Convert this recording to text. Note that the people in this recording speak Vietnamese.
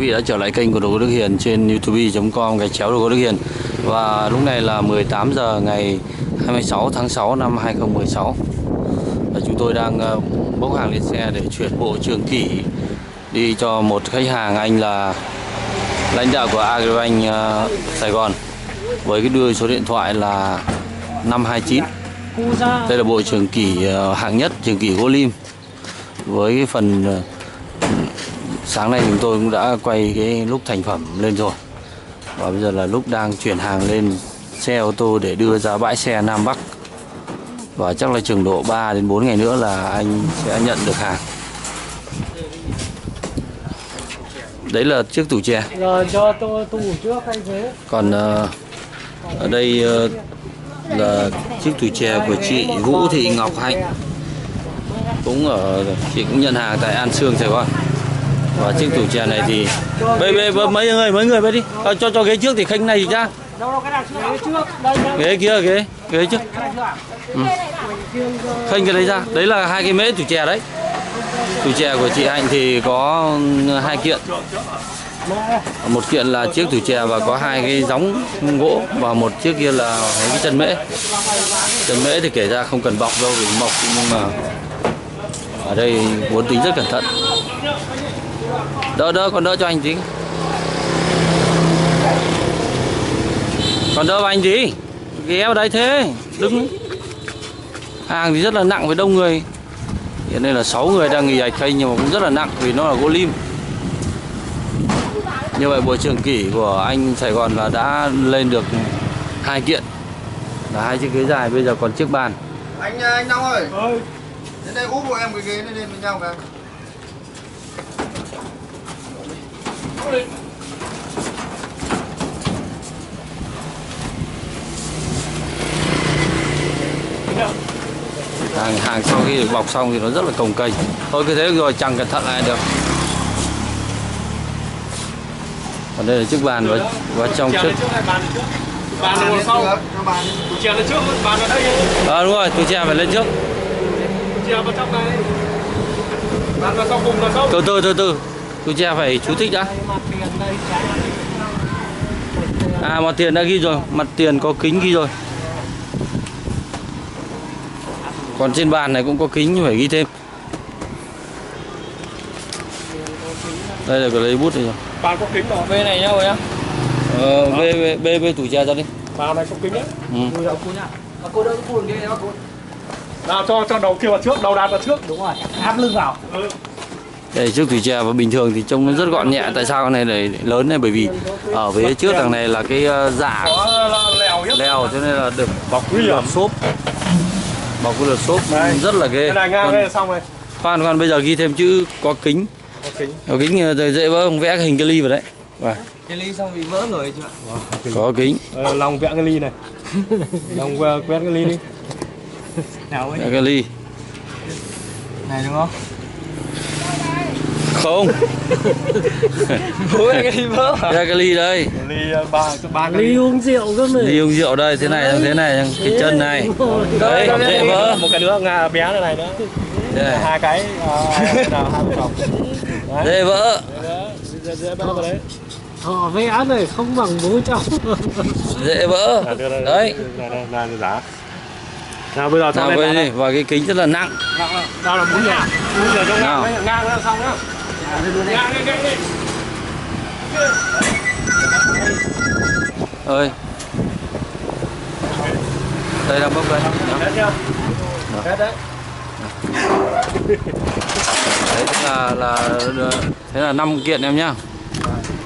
vị đã trở lại kênh của Đồ Gỗ Đức Hiền trên youtube.com/Đồ Gỗ Đức Hiền. Và lúc này là 18 giờ ngày 26 tháng 6 năm 2016. Và chúng tôi đang bốc hàng lên xe để chuyển bộ Trường Kỷ đi cho một khách hàng, anh là lãnh đạo của Agribank Sài Gòn, với cái đưa số điện thoại là 529. Đây là bộ Trường Kỷ hạng nhất, Trường Kỷ gỗ lim. Với cái phần sáng nay chúng tôi cũng đã quay cái lúc thành phẩm lên rồi. Và bây giờ là lúc đang chuyển hàng lên xe ô tô để đưa ra bãi xe Nam Bắc. Và chắc là chừng độ 3 đến 4 ngày nữa là anh sẽ nhận được hàng. Đấy là chiếc tủ chè. Rồi cho tủ trước anh thế. Còn ở đây là chiếc tủ chè của chị Vũ Thị Ngọc Hạnh. Chị cũng nhận hàng tại An Sương, Sài Gòn. Và chiếc tủ chè này thì mấy người đi cho ghế trước thì khênh này thì ra. Ghế kia, ghế trước. Khênh cái đấy ra. Đấy là hai cái mễ tủ chè đấy. Tủ chè của chị Hạnh thì có 2 kiện. Một kiện là chiếc tủ chè và có 2 cái gióng gỗ, và một chiếc kia là cái chân mễ. Chân mễ thì kể ra không cần bọc đâu vì mọc, nhưng mà ở đây muốn tính rất cẩn thận. Còn đỡ cho anh tí. Còn đỡ anh tí. Ghé vào đây thế. Đứng. Hàng thì rất là nặng với đông người. Hiện nay là 6 người đang nghỉ ạch kênh, nhưng mà cũng rất là nặng vì nó là gỗ lim. Như vậy bộ Trường Kỷ của anh Sài Gòn là đã lên được 2 kiện. Là 2 chiếc ghế dài, bây giờ còn chiếc bàn. Anh Long ơi. Đến đây úp của em cái ghế này lên với nhau kìa. Hàng sau khi được bọc xong thì nó rất là cồng kềnh. Thôi cứ thế rồi, chẳng cẩn thận lại được. Còn đây là chiếc bàn và trong chiếc Bàn lên sau. Tủ chè lên trước, bàn vào đây. Đúng rồi, tủ chè phải lên trước. Tủ chè vào trong này. Bàn vào sau cùng là sau. Từ từ. Tủ chè phải chú thích đã. Mặt tiền đã ghi rồi, mặt tiền có kính ghi rồi. Còn trên bàn này cũng có kính nhưng phải ghi thêm. Đây là có lấy bút này rồi. Bàn có kính rồi. Bên này nhá rồi á. Bê tủ chè ra đi. Bàn này có kính nhá. Cô đỡ cái phun kia nó. Nào cho đầu kia vào trước, đầu đàn vào trước. Đúng rồi, áp lưng vào. Đây chiếc tủ chè, và bình thường thì trông nó rất gọn nhẹ. Tại sao con này lại lớn này? Bởi vì ở phía trước đằng này là cái dạ lèo, cho nên là được bọc lượt xốp. Bọc cái lượt xốp rất là ghê. Cái này ngang đây là xong rồi. Khoan bây giờ ghi thêm chữ có kính. Có kính dễ vỡ, không vẽ cái hình cái ly vào đấy. Cái ly xong bị vỡ người chưa? Có kính. Lòng vẽ cái ly này. Lòng quét cái ly đi. Nào ấy. Vẽ cái ly. Này đúng không? Không. Cái ly vỡ hả? Vẽ cái ly đây. Ly ba Ly uống rượu cơ mà. Ly uống rượu đây, thế này, cái chân này. Đấy, dễ vỡ. Một cái nữa bé này nữa. Đây này. 2 cái nào 2 cái đồng. Dễ vỡ. Dễ vỡ vào đấy. Họ vẽ này không bằng bố cháu. Dễ vỡ. Đấy. Này giá. Nào bây giờ Nào quay đi, và cái kính rất là nặng. Nào là 4 nhà. 4 giờ trong nào. ngang nữa xong nhá. Ngang đi. Ơi. Đây đang bốc đây. Hết chưa? Hết đấy. Đấy thế là 5 kiện em nhá.